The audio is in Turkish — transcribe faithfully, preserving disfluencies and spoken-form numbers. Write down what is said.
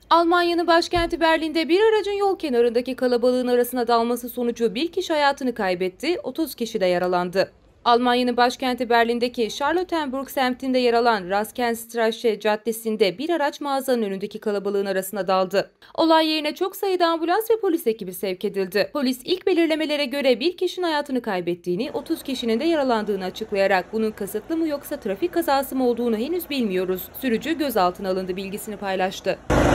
Almanya'nın başkenti Berlin'de bir aracın yol kenarındaki kalabalığın arasına dalması sonucu bir kişi hayatını kaybetti, otuz kişi de yaralandı. Almanya'nın başkenti Berlin'deki Charlottenburg semtinde yer alan Raskenstraße Caddesi'nde bir araç mağazanın önündeki kalabalığın arasına daldı. Olay yerine çok sayıda ambulans ve polis ekibi sevk edildi. Polis ilk belirlemelere göre bir kişinin hayatını kaybettiğini, otuz kişinin de yaralandığını açıklayarak bunun kasıtlı mı yoksa trafik kazası mı olduğunu henüz bilmiyoruz. Sürücü gözaltına alındı bilgisini paylaştı.